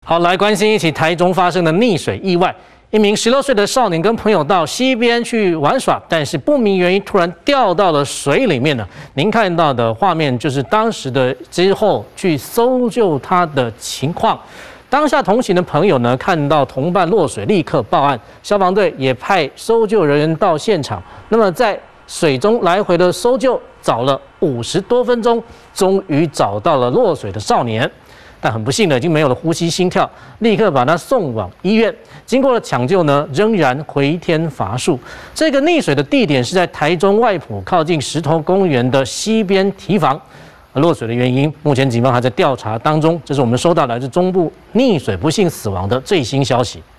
好，来关心一起台中发生的溺水意外。一名16岁的少年跟朋友到溪边去玩耍，但是不明原因突然掉到了水里面呢。您看到的画面就是当时的之后去搜救他的情况。当下同行的朋友呢，看到同伴落水，立刻报案，消防队也派搜救人员到现场。那么在水中来回的搜救，找了50多分钟，终于找到了落水的少年。但很不幸的，已经没有了呼吸心跳，立刻把他送往医院。经过了抢救呢，仍然回天乏术。这个溺水的地点是在台中外埔靠近石头公园的溪边堤防。落水的原因，目前警方还在调查当中。这是我们收到来自中部溺水不幸死亡的最新消息。